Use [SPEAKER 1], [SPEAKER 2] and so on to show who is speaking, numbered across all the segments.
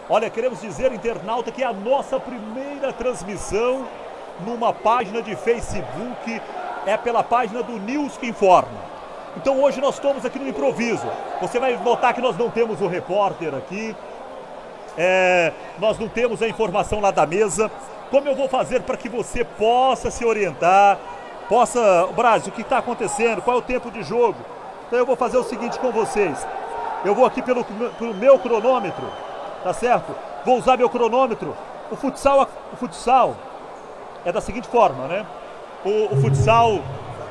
[SPEAKER 1] Olha, queremos dizer, internauta, que é a nossa primeira transmissão numa página de Facebook, é pela página do News que Informa. Então hoje nós estamos aqui no improviso. Você vai notar que nós não temos o repórter aqui, nós não temos a informação lá da mesa. Como eu vou fazer para que você possa se orientar, Brasil, o que está acontecendo, qual é o tempo de jogo? Então eu vou fazer o seguinte com vocês. Eu vou aqui pelo meu cronômetro, tá certo? Vou usar meu cronômetro. O futsal é da seguinte forma, né? O futsal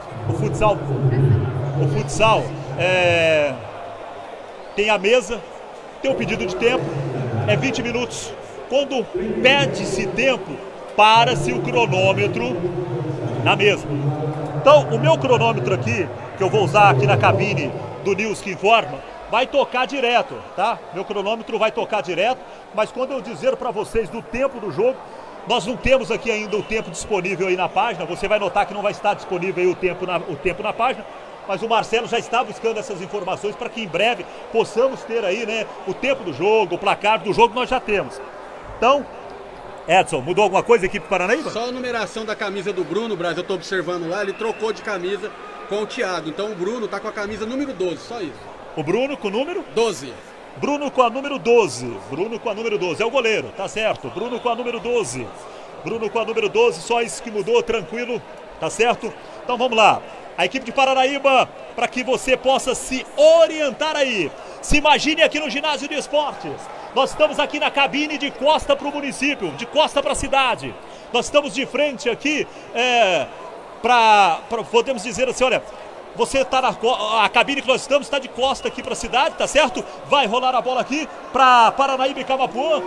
[SPEAKER 1] tem a mesa, tem um pedido de tempo, é 20 minutos. Quando pede-se tempo, para-se o cronômetro na mesa. Então, o meu cronômetro aqui, que eu vou usar aqui na cabine do News que Informa, vai tocar direto, tá? Meu cronômetro vai tocar direto, mas quando eu dizer para vocês do tempo do jogo, nós não temos aqui ainda o tempo disponível aí na página. Você vai notar que não vai estar disponível aí o tempo na página, mas o Marcelo já está buscando essas informações para que em breve possamos ter aí, né, o tempo do jogo, o placar do jogo nós já temos. Então, Edson, mudou alguma coisa aqui pro Paranaíba?
[SPEAKER 2] Só a numeração da camisa do Bruno, Brasil, eu tô observando lá, ele trocou de camisa com o Thiago. Então o Bruno tá com a camisa número 12, só isso.
[SPEAKER 1] O Bruno com o número?
[SPEAKER 2] 12.
[SPEAKER 1] Bruno com a número 12. Bruno com a número 12. É o goleiro, tá certo. Bruno com a número 12. Bruno com a número 12, só isso que mudou, tranquilo, tá certo? Então vamos lá. A equipe de Paranaíba, para que você possa se orientar aí. Se imagine aqui no ginásio de esportes. Nós estamos aqui na cabine de costa para o município, de costa para a cidade. Nós estamos de frente aqui, podemos dizer assim, olha, você está a cabine que nós estamos está de costa aqui para a cidade, tá certo? Vai rolar a bola aqui para Paranaíba e Camapuã.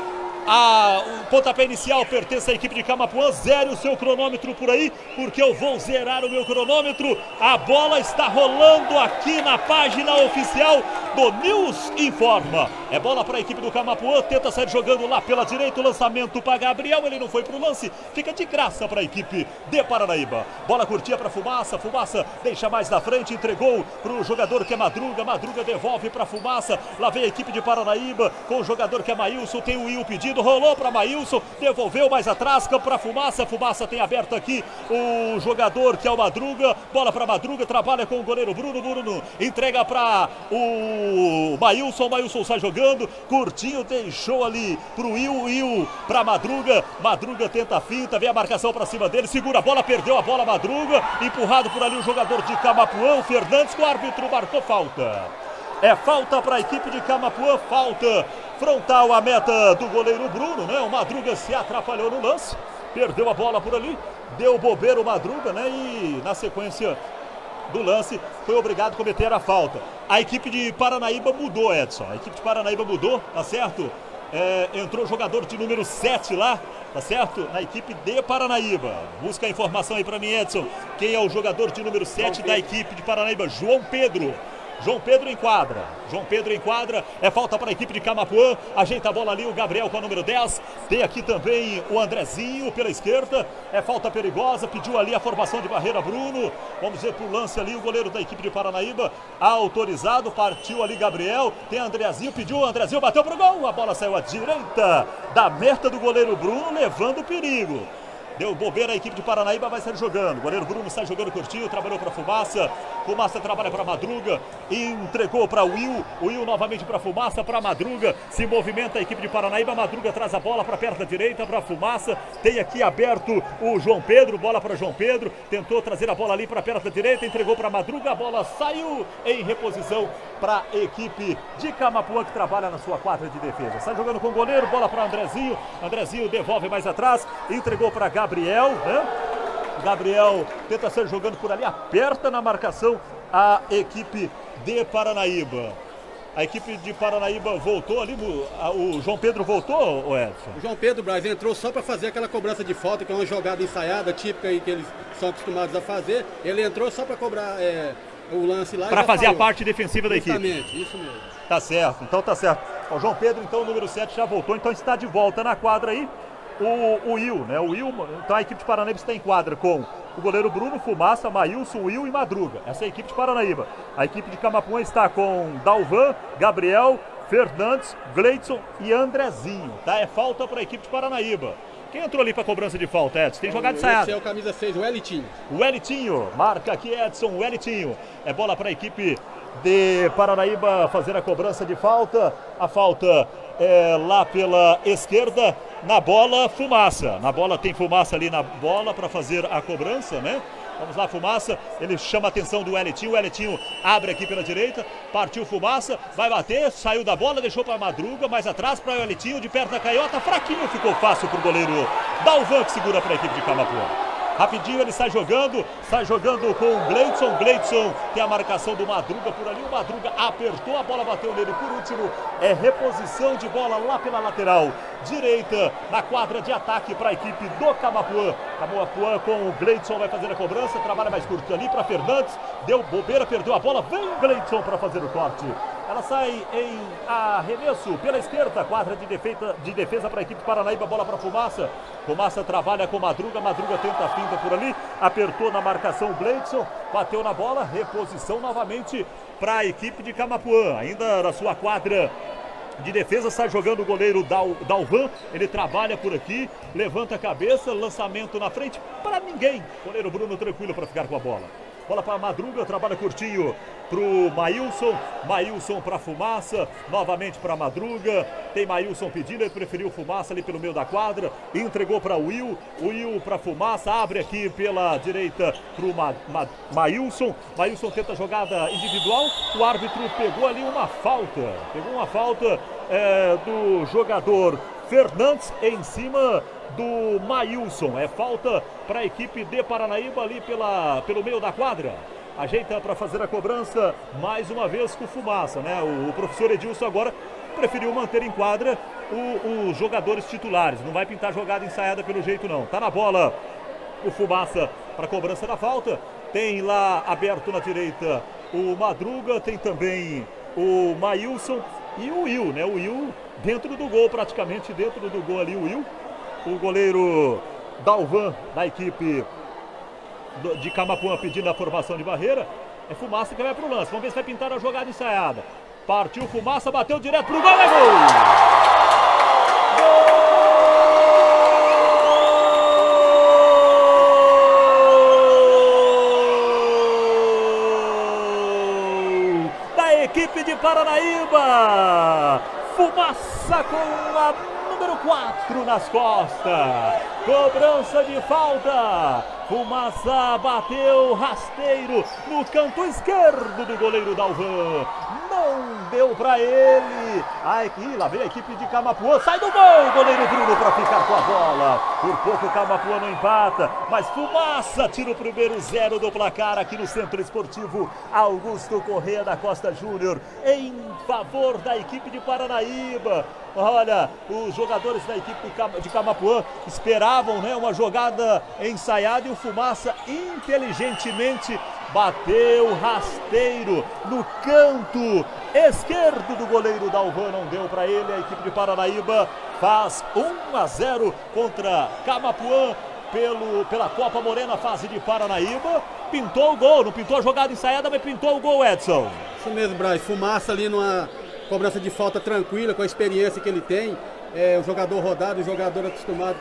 [SPEAKER 1] O pontapé inicial pertence à equipe de Camapuã. Zere o seu cronômetro por aí, porque eu vou zerar o meu cronômetro. A bola está rolando aqui na página oficial do News Informa. É bola para a equipe do Camapuã, tenta sair jogando lá pela direita, o lançamento para Gabriel, ele não foi para o lance, fica de graça para a equipe de Paranaíba. Bola curtinha para Fumaça, Fumaça deixa mais na frente, entregou para o jogador que é Madruga, Madruga devolve para Fumaça, lá vem a equipe de Paranaíba com o jogador que é Maílson, tem o Will pedindo, rolou para Maílson, devolveu mais atrás, campo para Fumaça, Fumaça tem aberto aqui o jogador que é o Madruga, bola para Madruga, trabalha com o goleiro Bruno, Bruno entrega para o Maílson, Maílson sai jogando, curtinho, deixou ali pro Will pra Madruga, Madruga tenta a finta, vem a marcação pra cima dele, segura a bola, perdeu a bola Madruga, empurrado por ali o jogador de Camapuã, o Fernandes, que o árbitro marcou falta. É falta para a equipe de Camapuã, falta frontal à meta do goleiro Bruno, né? O Madruga se atrapalhou no lance, perdeu a bola por ali, deu bobeira o Madruga, né? E na sequência do lance foi obrigado a cometer a falta. A equipe de Paranaíba mudou, Edson. A equipe de Paranaíba mudou, tá certo? Entrou o jogador de número 7 lá, tá certo? Na equipe de Paranaíba. Busca a informação aí pra mim, Edson. Quem é o jogador de número 7 da equipe de Paranaíba? João Pedro. João Pedro enquadra. João Pedro enquadra. É falta para a equipe de Camapuã. Ajeita a bola ali o Gabriel com a número 10. Tem aqui também o Andrezinho pela esquerda. É falta perigosa. Pediu ali a formação de barreira Bruno. Vamos ver pro lance ali o goleiro da equipe de Paranaíba. Autorizado. Partiu ali Gabriel. Tem Andrezinho. Pediu o Andrezinho. Bateu pro gol. A bola saiu à direita da meta do goleiro Bruno, levando perigo. Deu bobeira a equipe de Paranaíba, vai sair jogando. O goleiro Bruno sai jogando curtinho, trabalhou para Fumaça. Fumaça trabalha para Madruga. Entregou para Will. Will novamente para Fumaça, para Madruga. Se movimenta a equipe de Paranaíba. Madruga traz a bola para perto da direita, para Fumaça. Tem aqui aberto o João Pedro. Bola para João Pedro. Tentou trazer a bola ali para perto da direita. Entregou para Madruga. A bola saiu em reposição para a equipe de Camapuã, que trabalha na sua quadra de defesa. Sai jogando com o goleiro. Bola para Andrezinho. Andrezinho devolve mais atrás. Entregou para Gabriel, né? Gabriel tenta ser jogando por ali, aperta na marcação a equipe de Paranaíba. A equipe de Paranaíba voltou ali, o João Pedro voltou, o Edson?
[SPEAKER 2] O João Pedro, Brasil, entrou só para fazer aquela cobrança de falta, que é uma jogada ensaiada, típica aí que eles são acostumados a fazer. Ele entrou só para cobrar o lance lá.
[SPEAKER 1] Para fazer a parte defensiva da equipe.
[SPEAKER 2] Exatamente, isso mesmo.
[SPEAKER 1] Tá certo, então tá certo. O João Pedro, então, o número 7 já voltou, então está de volta na quadra aí. O Will, né? O Will, então a equipe de Paranaíba está em quadra com o goleiro Bruno, Fumaça, Maílson, Will e Madruga. Essa é a equipe de Paranaíba. A equipe de Camapuã está com Dalvan, Gabriel, Fernandes, Gleidson e Andrezinho, tá? É falta para a equipe de Paranaíba. Quem entrou ali para cobrança de falta, Edson? Tem jogado ensaiado.
[SPEAKER 2] Esse é o camisa 6, o Elitinho.
[SPEAKER 1] O Elitinho, marca aqui Edson, o Elitinho. É bola para a equipe de Paranaíba fazer a cobrança de falta. A falta é lá pela esquerda, na bola, Fumaça. Na bola tem Fumaça ali na bola para fazer a cobrança, né? Vamos lá, Fumaça, ele chama a atenção do Elitinho, o Elitinho abre aqui pela direita, partiu Fumaça, vai bater, saiu da bola, deixou para Madruga, mais atrás para o Elitinho, de perto da canhota, fraquinho, ficou fácil para o goleiro Dalvan, que segura para a equipe de Camapuã. Rapidinho ele sai jogando com o Gleidson. Gleidson tem a marcação do Madruga por ali. O Madruga apertou, a bola bateu nele. Por último, é reposição de bola lá pela lateral direita na quadra de ataque para a equipe do Camapuã. Camapuã com o Gleidson vai fazer a cobrança. Trabalha mais curto ali para Fernandes. Deu bobeira, perdeu a bola. Vem Gleidson para fazer o corte. Ela sai em arremesso pela esquerda, quadra de defesa para a equipe Paranaíba, bola para Fumaça. Fumaça trabalha com Madruga, Madruga tenta a finta por ali, apertou na marcação o Gleidson, bateu na bola, reposição novamente para a equipe de Camapuã, ainda na sua quadra de defesa, sai jogando o goleiro Dalvan, ele trabalha por aqui, levanta a cabeça, lançamento na frente, para ninguém, goleiro Bruno tranquilo para ficar com a bola. Bola para Madruga, trabalha curtinho pro Maílson, Maílson para Fumaça, novamente para Madruga, tem Maílson pedindo, ele preferiu Fumaça ali pelo meio da quadra, entregou para Will, Will para Fumaça, abre aqui pela direita pro Maílson, Maílson tenta jogada individual, o árbitro pegou ali uma falta, do jogador Fernandes em cima do Maílson. É falta para a equipe de Paranaíba ali pelo meio da quadra. Ajeita para fazer a cobrança mais uma vez com Fumaça, né? O professor Edilson agora preferiu manter em quadra os jogadores titulares. Não vai pintar jogada ensaiada pelo jeito não. Tá na bola o Fumaça para a cobrança da falta. Tem lá aberto na direita o Madruga, tem também o Maílson e o Will, né? O Will dentro do gol, praticamente dentro do gol ali o Will. O goleiro Dalvan da equipe de Camapuã pedindo a formação de barreira. É Fumaça que vai pro lance. Vamos ver se vai pintar a jogada ensaiada. Partiu Fumaça, bateu direto pro gol, é gol! Gol! Da equipe de Paranaíba! Fumaça com a número 4 nas costas. Cobrança de falta. Fumaça bateu rasteiro no canto esquerdo do goleiro Dalvan. Não deu para ele. Aqui, lá vem a equipe de Camapuã. Sai do gol, goleiro Bruno para ficar com a bola. Por pouco Camapuã não empata, mas Fumaça tira o primeiro 0 do placar aqui no Centro Esportivo Augusto Corrêa da Costa Júnior, em favor da equipe de Paranaíba. Olha, os jogadores da equipe de Camapuã esperavam, né, uma jogada ensaiada e o Fumaça inteligentemente bateu rasteiro no canto esquerdo do goleiro Dalvan, não deu para ele. A equipe de Paranaíba faz 1-0 contra Camapuã pela Copa Morena, fase de Paranaíba. Pintou o gol, não pintou a jogada ensaiada, mas pintou o gol, Edson.
[SPEAKER 2] Isso mesmo, Braz. Fumaça ali numa cobrança de falta tranquila, com a experiência que ele tem. É um jogador rodado, um jogador acostumado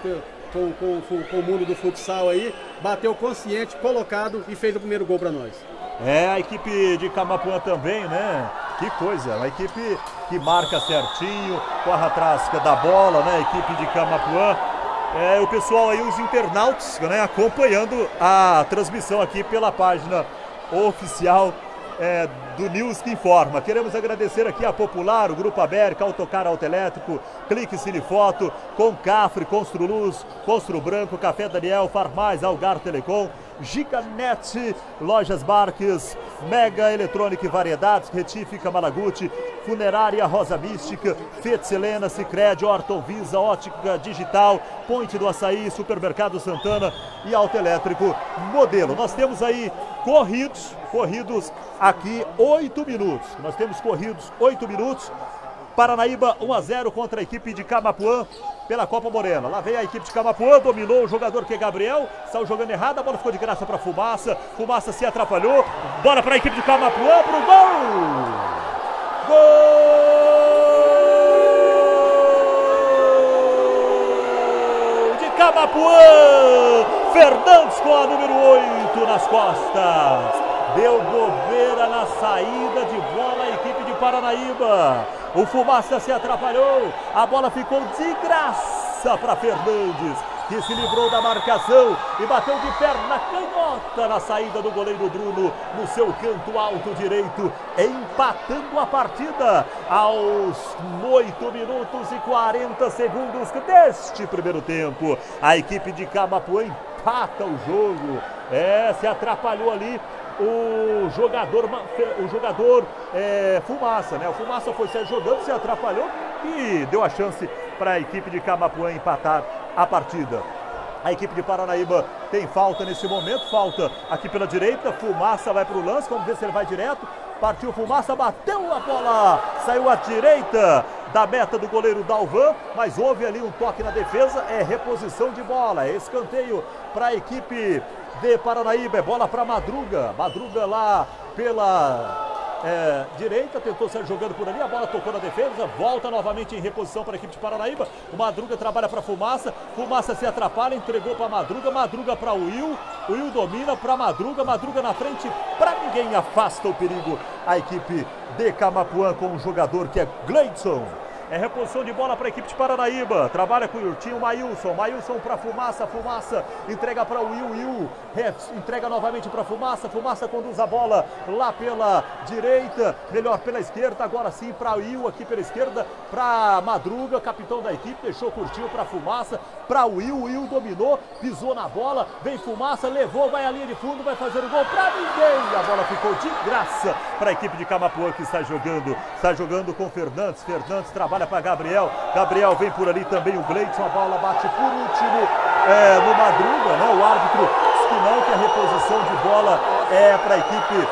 [SPEAKER 2] com o mundo do futsal aí. Bateu consciente, colocado e fez o primeiro gol para nós.
[SPEAKER 1] É, a equipe de Camapuã também, né? Que coisa, uma equipe que marca certinho, corre atrás da bola, né? A equipe de Camapuã. O pessoal aí, os internautas, né, acompanhando a transmissão aqui pela página oficial do News que Informa. Queremos agradecer aqui a Popular, o Grupo América, Autocar Autoelétrico, Clique Cinefoto, Concafre, Construluz, Constru Branco, Café Daniel, Farmais, Algar Telecom, Giganet, Lojas Barques, Mega Eletrônica e Variedades, Retífica Malaguti, Funerária Rosa Mística, Fetzelena, Sicredi, Orton Visa, Ótica Digital, Ponte do Açaí, Supermercado Santana e Autoelétrico Modelo. Nós temos aí corridos aqui 8 minutos. Nós temos corridos 8 minutos. Paranaíba 1-0 contra a equipe de Camapuã pela Copa Morena. Lá vem a equipe de Camapuã, dominou o jogador que é Gabriel, saiu jogando errado, a bola ficou de graça para Fumaça. Fumaça se atrapalhou, bola para a equipe de Camapuã, pro gol! Gol! Camapuã. Fernandes com a número 8 nas costas. Deu bobeira na saída de bola a equipe de Paranaíba. O Fumaça se atrapalhou. A bola ficou de graça para Fernandes, que se livrou da marcação e bateu de perna canhota na saída do goleiro Bruno no seu canto alto direito, empatando a partida aos 8 minutos e 40 segundos deste primeiro tempo. A equipe de Camapuã empata o jogo. Se atrapalhou ali o jogador Fumaça, né? O Fumaça foi sair jogando, se atrapalhou e deu a chance para a equipe de Camapuã empatar a partida. A equipe de Paranaíba tem falta nesse momento, falta aqui pela direita. Fumaça vai para o lance, vamos ver se ele vai direto. Partiu Fumaça, bateu a bola, saiu à direita da meta do goleiro Dalvan, mas houve ali um toque na defesa, reposição de bola, escanteio para a equipe de Paranaíba, é bola para Madruga. Madruga lá pela direita, tentou sair jogando por ali, a bola tocou na defesa, volta novamente em reposição para a equipe de Paranaíba. O Madruga trabalha para Fumaça, Fumaça se atrapalha, entregou para Madruga, Madruga para o Will domina para Madruga, Madruga na frente, para ninguém, afasta o perigo a equipe de Camapuã com um jogador que é Gleidson. Reposição de bola para a equipe de Paranaíba. Trabalha com o Urtinho, Maílson para Fumaça. Fumaça entrega para o Will. Entrega novamente para Fumaça. Fumaça conduz a bola lá pela direita. Melhor pela esquerda. Agora sim para o Will aqui pela esquerda. Para Madruga, capitão da equipe. Deixou curtinho para Fumaça. Para o Will. Will dominou. Pisou na bola. Vem Fumaça. Levou. Vai à linha de fundo. Vai fazer o gol para ninguém. A bola ficou de graça para a equipe de Camapuã que está jogando. Está jogando com Fernandes. Fernandes trabalha para Gabriel. Gabriel vem por ali também o Gleidson. A bola bate por último no Madruga, né? O árbitro diz que não, que a reposição de bola é para a equipe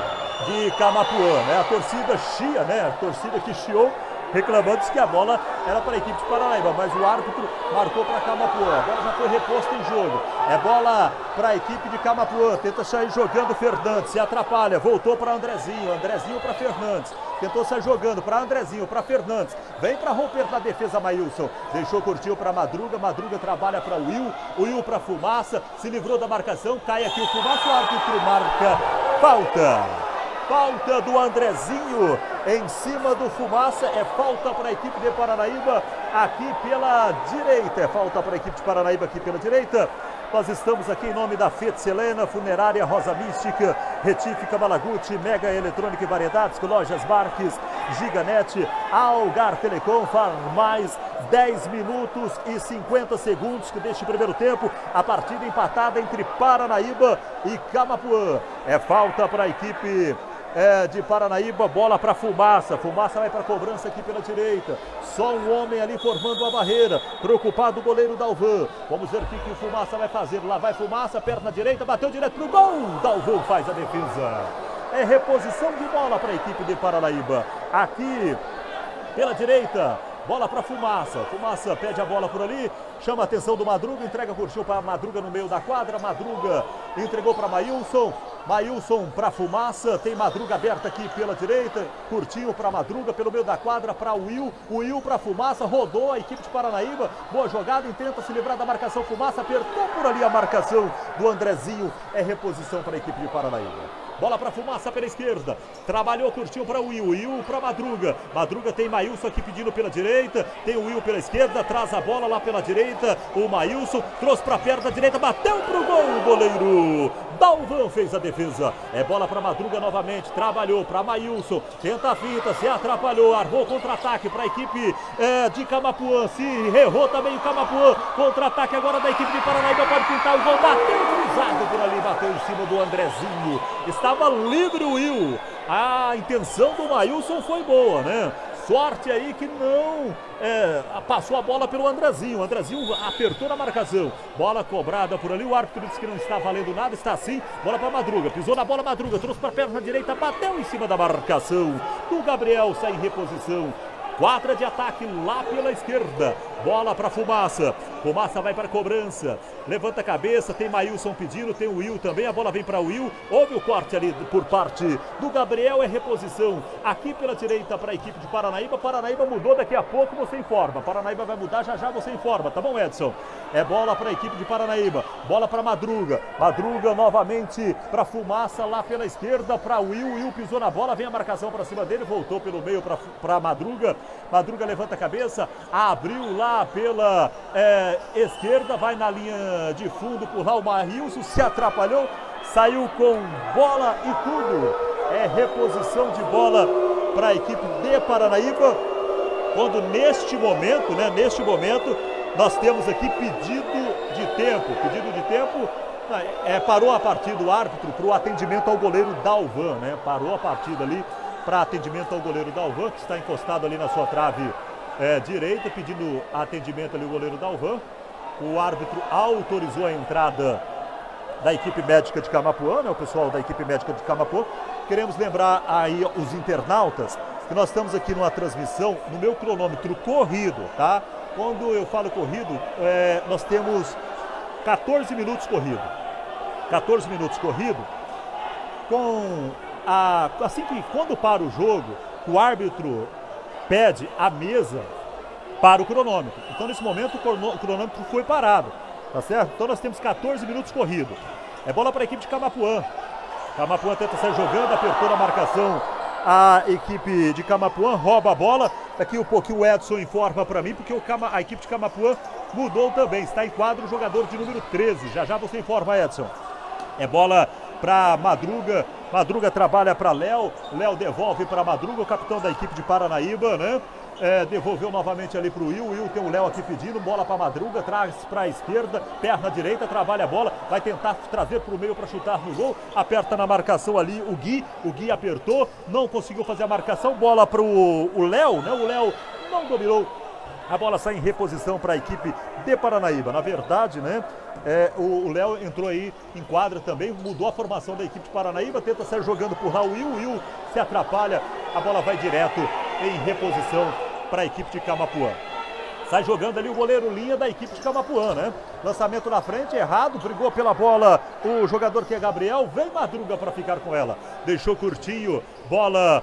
[SPEAKER 1] de Camapuã, né? A torcida chia, né? A torcida que chiou, reclamando que a bola era para a equipe de Paranaíba, mas o árbitro marcou para Camapuã. A bola já foi reposta em jogo. É bola para a equipe de Camapuã. Tenta sair jogando Fernandes, se atrapalha. Voltou para Andrezinho. Andrezinho para Fernandes. Tentou sair jogando para Andrezinho, para Fernandes. Vem para romper na defesa Maílson. Deixou, curtiu para Madruga. Madruga trabalha para o Will para Fumaça. Se livrou da marcação. Cai aqui o Fumaça. O árbitro marca falta. Falta do Andrezinho em cima do Fumaça. É falta para a equipe de Paranaíba aqui pela direita. É falta para a equipe de Paranaíba aqui pela direita. Nós estamos aqui em nome da Fiat Selena, Funerária Rosa Mística, Retífica Malaguti, Mega Eletrônica e Variedades, Lojas Marques, Giganet, Algar Telecom. Faz mais 10 minutos e 50 segundos que deste primeiro tempo. A partida empatada entre Paranaíba e Camapuã. É falta para a equipe de Paranaíba, bola para Fumaça. Fumaça vai para a cobrança aqui pela direita. Só um homem ali formando a barreira. Preocupado o goleiro Dalvan. Vamos ver o que o Fumaça vai fazer. Lá vai Fumaça, perna direita, bateu direto pro gol. Dalvan faz a defesa. É reposição de bola para a equipe de Paranaíba. Aqui pela direita. Bola para Fumaça. Fumaça pede a bola por ali. Chama a atenção do Madruga. Entrega curtiu para Madruga no meio da quadra. Madruga entregou para Maílson. Maílson para Fumaça. Tem Madruga aberta aqui pela direita. Curtinho para Madruga pelo meio da quadra para o Will. O Will para Fumaça. Rodou a equipe de Paranaíba. Boa jogada. Tenta se livrar da marcação. Fumaça apertou por ali a marcação do Andrezinho. É reposição para a equipe de Paranaíba. Bola para Fumaça pela esquerda. Trabalhou, curtiu para o Will. Will para Madruga. Madruga tem Maílson aqui pedindo pela direita. Tem o Will pela esquerda. Traz a bola lá pela direita. O Maílson trouxe para a perna direita. Bateu pro gol o goleiro. Dalvan fez a defesa. É bola para Madruga novamente. Trabalhou para Maílson. Tenta a finta. Se atrapalhou. Armou contra-ataque para a equipe de Camapuã. Se errou também o Camapuã. Contra-ataque agora da equipe de Paranaíba. Pode pintar o gol. Bateu cruzado por ali. Bateu em cima do Andrezinho. Estava livre o Will. A intenção do Maílson foi boa, né? Sorte aí que não passou a bola pelo Andrezinho. O Andrezinho apertou na marcação. Bola cobrada por ali. O árbitro disse que não está valendo nada. Está sim. Bola para Madruga. Pisou na bola Madruga. Trouxe para a perna direita. Bateu em cima da marcação do Gabriel. Sai em reposição. Quadra de ataque lá pela esquerda. Bola para Fumaça. Fumaça vai para a cobrança. Levanta a cabeça, tem Maílson pedindo, tem o Will também. A bola vem para o Will. Houve o corte ali por parte do Gabriel. É reposição aqui pela direita para a equipe de Paranaíba. Paranaíba mudou, daqui a pouco você informa. Paranaíba vai mudar, já já você informa. Tá bom, Edson? É bola para a equipe de Paranaíba. Bola para Madruga. Madruga novamente para Fumaça lá pela esquerda para o Will. Will pisou na bola, vem a marcação para cima dele. Voltou pelo meio para Madruga. Madruga levanta a cabeça. Abriu lá pela esquerda, vai na linha de fundo por lá o Maílson, se atrapalhou, saiu com bola e tudo. É reposição de bola para a equipe de Paranaíba, quando neste momento, nós temos aqui pedido de tempo, parou a partida do árbitro para o atendimento ao goleiro Dalvan, né? Parou a partida ali para atendimento ao goleiro Dalvan, que está encostado ali na sua trave direita, pedindo atendimento ali o goleiro Dalvan. O árbitro autorizou a entrada da equipe médica de Camapuã, né? O pessoal da equipe médica de Camapuã. Queremos lembrar aí os internautas que nós estamos aqui numa transmissão no meu cronômetro corrido, tá? Quando eu falo corrido, nós temos 14 minutos corrido. 14 minutos corrido. Assim que quando para o jogo, o árbitro pede a mesa para o cronômetro. Então, nesse momento, o cronômetro foi parado, tá certo? Então, nós temos 14 minutos corrido. É bola para a equipe de Camapuã. Camapuã tenta sair jogando, apertou na marcação a equipe de Camapuã, rouba a bola. Daqui um pouquinho o Edson informa para mim, porque a equipe de Camapuã mudou também. Está em quadro o jogador de número 13. Já já você informa, Edson. É bola para Madruga. Madruga trabalha para Léo. Léo devolve para Madruga, o capitão da equipe de Paranaíba, né? Devolveu novamente ali para o Will. O Will tem o Léo aqui pedindo. Bola para Madruga, traz para a esquerda, perna direita, trabalha a bola. Vai tentar trazer para o meio para chutar no gol. Aperta na marcação ali o Gui. O Gui apertou, não conseguiu fazer a marcação. Bola para o Léo, né? O Léo não dominou. A bola sai em reposição para a equipe de Paranaíba. Na verdade, né? O Léo entrou aí em quadra também, mudou a formação da equipe de Paranaíba, tenta sair jogando por lá o Will se atrapalha, a bola vai direto em reposição para a equipe de Camapuã. Sai jogando ali o goleiro Linha da equipe de Camapuã, né? Lançamento na frente, errado, brigou pela bola o jogador que é Gabriel, vem Madruga para ficar com ela. Deixou curtinho, bola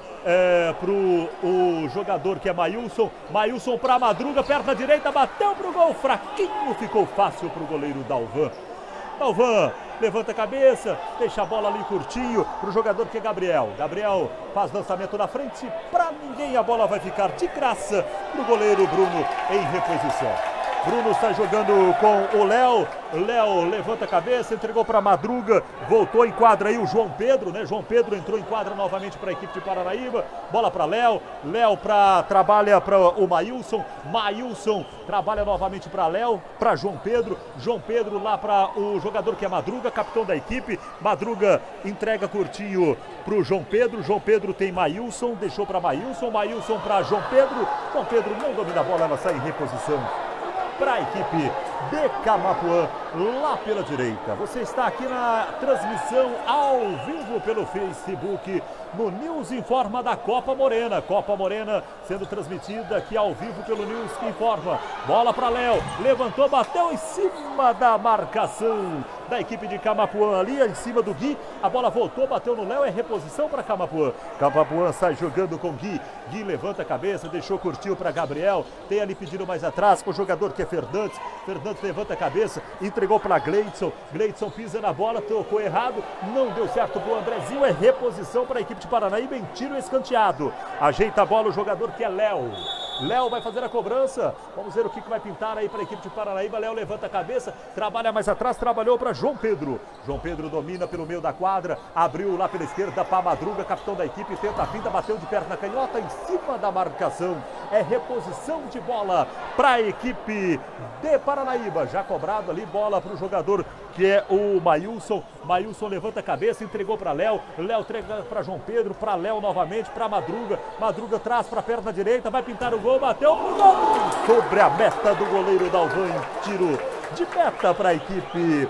[SPEAKER 1] pro jogador que é Maílson. Maílson para Madruga, perna direita, bateu pro gol, fraquinho, ficou fácil pro goleiro Dalvan. Dalvan levanta a cabeça, deixa a bola ali curtinho pro jogador que é Gabriel. Gabriel faz lançamento na frente, pra ninguém, a bola vai ficar de graça pro goleiro Bruno em reposição. Bruno está jogando com o Léo. Léo levanta a cabeça, entregou para Madruga, voltou em quadra aí o João Pedro, né? João Pedro entrou em quadra novamente para a equipe de Paranaíba. Bola para Léo. Léo trabalha para o Maílson. Maílson trabalha novamente para Léo, para João Pedro. João Pedro lá para o jogador que é Madruga, capitão da equipe. Madruga entrega curtinho para o João Pedro. João Pedro tem Maílson, deixou para Maílson. Maílson para João Pedro. João Pedro não domina a bola, ela sai em reposição para a equipe de Camapuã, lá pela direita. Você está aqui na transmissão ao vivo pelo Facebook, no News Informa da Copa Morena. Copa Morena sendo transmitida aqui ao vivo pelo News que informa. Bola para Léo, levantou, bateu em cima da marcação da equipe de Camapuã, ali em cima do Gui. A bola voltou, bateu no Léo, é reposição para Camapuã. Camapuã sai jogando com Gui. Gui levanta a cabeça, deixou curtinho para Gabriel. Tem ali pedindo mais atrás com o jogador que é Fernandes. Fernandes levanta a cabeça, entregou para Gleidson. Gleidson pisa na bola, tocou errado, não deu certo para o Andrezinho. É reposição para a equipe de Paranaíba em tiro escanteado. Ajeita a bola o jogador que é Léo. Léo vai fazer a cobrança. Vamos ver o que vai pintar aí para a equipe de Paranaíba. Léo levanta a cabeça, trabalha mais atrás, trabalhou para João Pedro. João Pedro domina pelo meio da quadra, abriu lá pela esquerda para Madruga, capitão da equipe, tenta a finta, bateu de perna canhota em cima da marcação. É reposição de bola para a equipe de Paranaíba. Já cobrado ali, bola para o jogador que é o Maílson. Maílson levanta a cabeça, entregou para Léo. Léo entrega para João Pedro, para Léo novamente, para Madruga. Madruga traz para a perna direita, vai pintar o gol, bateu pro gol. Sobre a meta do goleiro Dalvan, tiro de meta para a equipe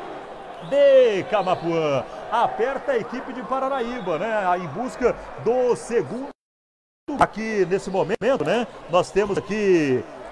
[SPEAKER 1] de Camapuã. Aperta a equipe de Paranaíba, né? Em busca do segundo. Aqui nesse momento, né? Nós temos aqui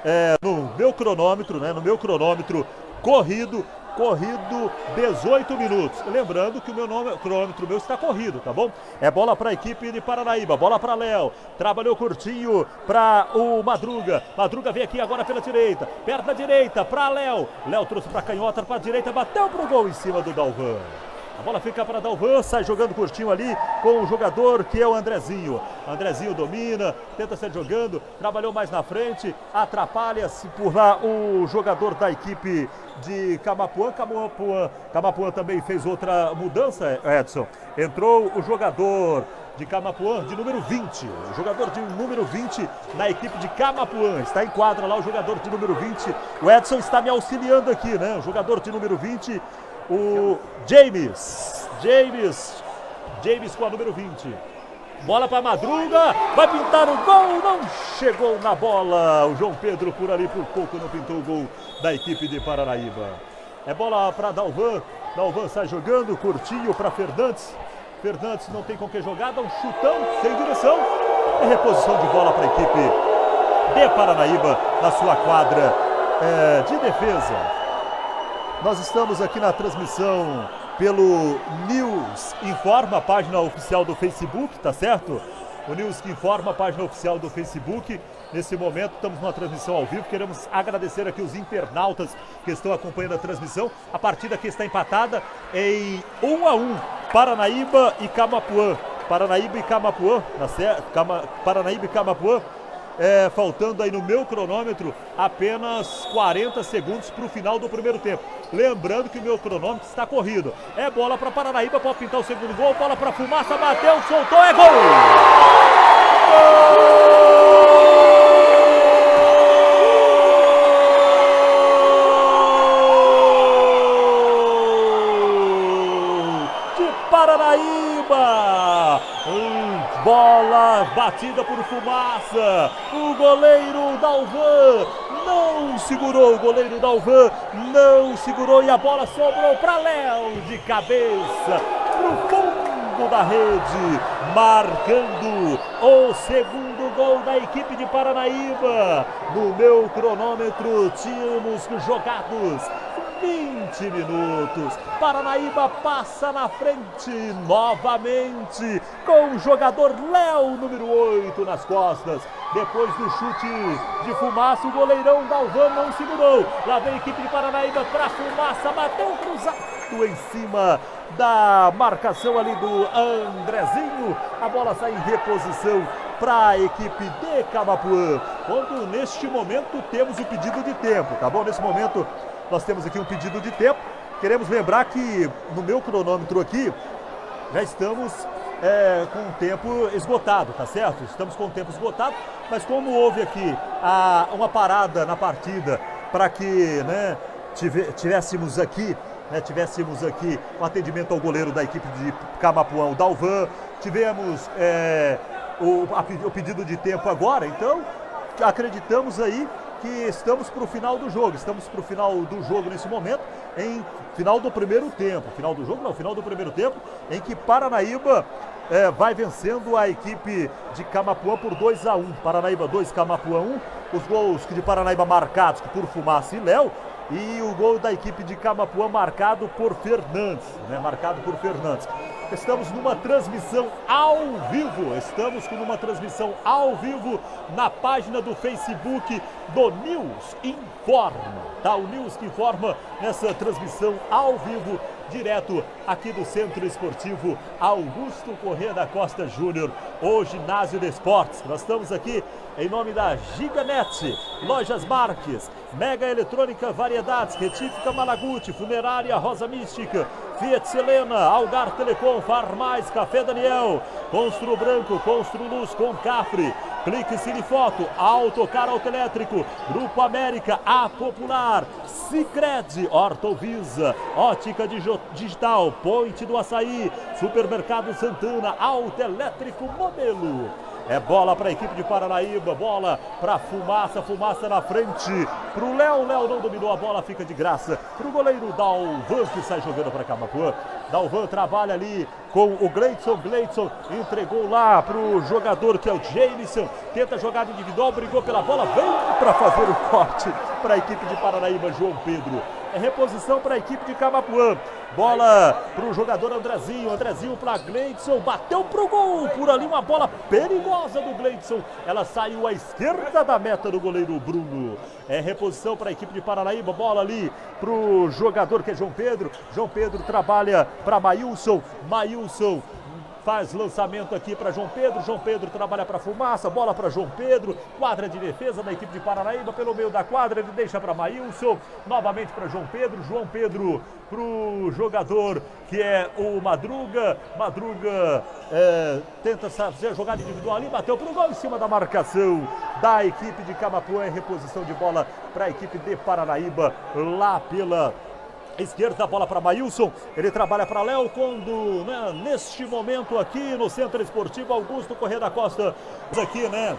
[SPEAKER 1] no meu cronômetro, né? No meu cronômetro corrido 18 minutos. Lembrando que o cronômetro meu está corrido, tá bom? É bola para a equipe de Paranaíba, bola para Léo, trabalhou curtinho para o Madruga. Madruga vem aqui agora pela direita, perto da direita para Léo. Léo trouxe para canhota, para a direita, bateu pro gol em cima do Dalvan. A bola fica para Dalvan, sai jogando curtinho ali com o jogador que é o Andrezinho. Andrezinho domina, tenta sair jogando, trabalhou mais na frente, atrapalha-se por lá o jogador da equipe de Camapuã. Camapuã também fez outra mudança, Edson. Entrou o jogador de Camapuã, de número 20. O jogador de número 20 na equipe de Camapuã. Está em quadra lá o jogador de número 20. O Edson está me auxiliando aqui, né? O jogador de número 20, o James com a número 20. Bola para Madruga, vai pintar o gol, não chegou na bola. O João Pedro por ali por pouco não pintou o gol da equipe de Paranaíba. É bola para Dalvan, Dalvan sai jogando, curtinho para Fernandes. Fernandes não tem com que jogar, dá um chutão sem direção. É reposição de bola para a equipe de Paranaíba na sua quadra de defesa. Nós estamos aqui na transmissão pelo News Informa, a página oficial do Facebook, tá certo? O News que Informa, a página oficial do Facebook. Nesse momento estamos numa transmissão ao vivo. Queremos agradecer aqui os internautas que estão acompanhando a transmissão. A partida aqui está empatada em 1-1, Paranaíba e Camapuã. Paranaíba e Camapuã, Paranaíba e Camapuã. Faltando aí no meu cronômetro apenas 40 segundos para o final do primeiro tempo. Lembrando que o meu cronômetro está corrido. É bola para Paranaíba, pode pintar o segundo gol. Bola para Fumaça, bateu, soltou, é gol! De Paranaíba! Bola batida por Fumaça, o goleiro Dalvan não segurou, o goleiro Dalvan não segurou e a bola sobrou para Léo de cabeça, pro fundo da rede, marcando o segundo gol da equipe de Paranaíba. No meu cronômetro tínhamos jogados 20 minutos. Paranaíba passa na frente novamente com o jogador Léo, número 8, nas costas. Depois do chute de Fumaça, o goleirão Dalvan não segurou. Lá vem a equipe de Paranaíba para Fumaça, bateu cruzado em cima da marcação ali do Andrezinho. A bola sai em reposição para a equipe de Camapuã. Quando neste momento temos o pedido de tempo, tá bom? Nesse momento nós temos aqui um pedido de tempo. Queremos lembrar que no meu cronômetro aqui já estamos com o tempo esgotado, tá certo? Estamos com o tempo esgotado, mas como houve aqui uma parada na partida para que tivéssemos aqui um atendimento ao goleiro da equipe de Camapuã, o Dalvan, tivemos o pedido de tempo agora, então acreditamos aí que estamos para o final do jogo, nesse momento, em final do primeiro tempo, final do primeiro tempo, em que Paranaíba vai vencendo a equipe de Camapuã por 2-1, Paranaíba 2, Camapuã 1, os gols de Paranaíba marcados por Fumaça e Léo, e o gol da equipe de Camapuã marcado por Fernandes, Estamos numa transmissão ao vivo, na página do Facebook do News Informa, tá? O News que informa nessa transmissão ao vivo, direto aqui do Centro Esportivo Augusto Corrêa da Costa Júnior, o Ginásio de Esportes. Nós estamos aqui em nome da Giganet, Lojas Marques, Mega Eletrônica Variedades, Retífica Malaguti, Funerária Rosa Mística, Fiat Selena, Algar Telecom, Farmais, Café Daniel, Constru Branco, Constru Luz com Cafre, Clique Cinefoto, Autocar Autoelétrico, Grupo América, A Popular, Sicredi, Ortovisa, Ótica Digital, Ponte do Açaí, Supermercado Santana, Autoelétrico Modelo. É bola para a equipe de Paranaíba, bola para Fumaça, Fumaça na frente para o Léo, Léo não dominou a bola, fica de graça para o goleiro Dalvan, que sai jogando para Camapuã. Dalvan trabalha ali com o Gleidson. Gleidson entregou lá para o jogador que é o Jameson. Tenta jogada individual, brigou pela bola, vem para fazer o corte para a equipe de Paranaíba, João Pedro. É reposição para a equipe de Camapuã. Bola para o jogador Andrezinho. Andrezinho para Gleidson. Bateu para o gol. Por ali uma bola perigosa do Gleidson. Ela saiu à esquerda da meta do goleiro Bruno. É reposição para a equipe de Paranaíba. Bola ali para o jogador que é João Pedro. João Pedro trabalha para Maílson. Maílson faz lançamento aqui para João Pedro. João Pedro trabalha para Fumaça. Bola para João Pedro. Quadra de defesa da equipe de Paranaíba. Pelo meio da quadra ele deixa para Maílson. Novamente para João Pedro. João Pedro para o jogador que é o Madruga. Madruga tenta fazer a jogada individual ali. Bateu para o gol em cima da marcação da equipe de Camapuã. É reposição de bola para a equipe de Paranaíba lá pela esquerda. A bola para Maílson, ele trabalha para Léo quando, né, neste momento aqui no Centro Esportivo Augusto Corrêa da Costa, aqui, né,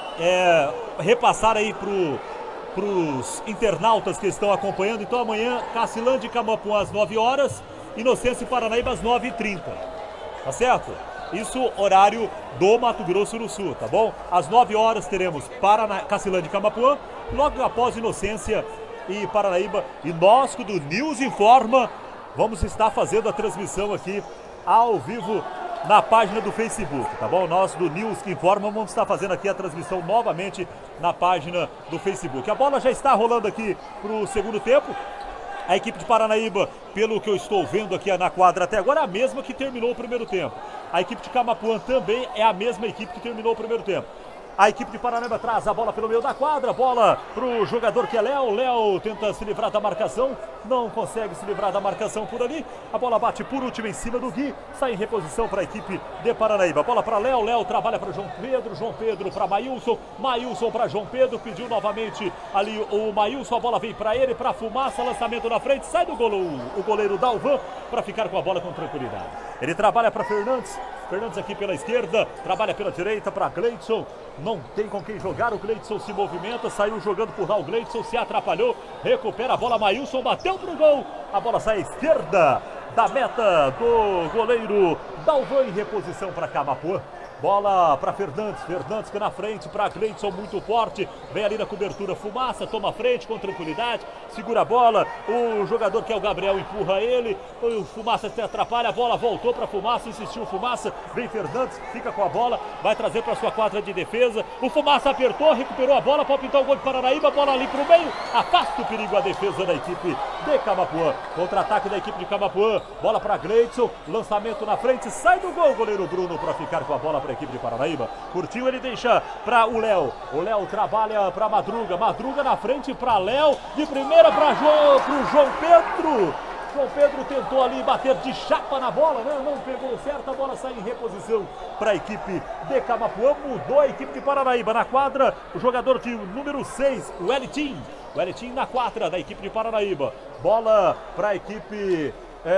[SPEAKER 1] repassar aí para os internautas que estão acompanhando. Então amanhã, Cacilândia e Camapuã às 9 horas, Inocência e Paranaíba às 9h30, tá certo? Isso horário do Mato Grosso do Sul, tá bom? Às 9 horas teremos Cacilândia e Camapuã, logo após Inocência e Paranaíba, e nós do News Informa vamos estar fazendo a transmissão aqui ao vivo na página do Facebook, tá bom? Nós do News Informa vamos estar fazendo aqui a transmissão novamente na página do Facebook. A bola já está rolando aqui para o segundo tempo. A equipe de Paranaíba, pelo que eu estou vendo aqui na quadra até agora, é a mesma que terminou o primeiro tempo. A equipe de Camapuã também é a mesma equipe que terminou o primeiro tempo. A equipe de Paranaíba traz a bola pelo meio da quadra, bola para o jogador que é Léo. Léo tenta se livrar da marcação, não consegue se livrar da marcação por ali. A bola bate por último em cima do Gui, sai em reposição para a equipe de Paranaíba. Bola para Léo, Léo trabalha para João Pedro, João Pedro para Maílson, Maílson para João Pedro, pediu novamente ali o Maílson, a bola vem para ele, para Fumaça, lançamento na frente, sai do gol o goleiro Dalvan para ficar com a bola com tranquilidade. Ele trabalha para Fernandes, Fernandes aqui pela esquerda, trabalha pela direita para Gleidson, não tem com quem jogar, o Gleidson se movimenta, saiu jogando por lá, o Gleidson se atrapalhou, recupera a bola, Maílson bateu pro gol, a bola sai à esquerda da meta do goleiro Dalvan em reposição para Camapuã. Bola para Fernandes, Fernandes que na frente para Gleidson, muito forte, vem ali na cobertura, Fumaça, toma a frente com tranquilidade, segura a bola, o jogador que é o Gabriel empurra ele, o Fumaça se atrapalha, a bola voltou para Fumaça, insistiu Fumaça, vem Fernandes, fica com a bola, vai trazer para sua quadra de defesa, o Fumaça apertou, recuperou a bola, pode pintar o gol de Paranaíba, bola ali para o meio, afasta o perigo a defesa da equipe de Camapuã, contra-ataque da equipe de Camapuã, bola para Gleidson, lançamento na frente, sai do gol, goleiro Bruno para ficar com a bola para a equipe de Paranaíba. Curtiu, ele deixa para o Léo. O Léo trabalha para Madruga. Madruga na frente para Léo. De primeira para o João Pedro. João Pedro tentou ali bater de chapa na bola, né? Não pegou certo, a bola sai em reposição para a equipe de Camapuã. Mudou a equipe de Paranaíba. Na quadra, o jogador de número 6, o Wellington. Wellington na quadra da equipe de Paranaíba. Bola para a equipe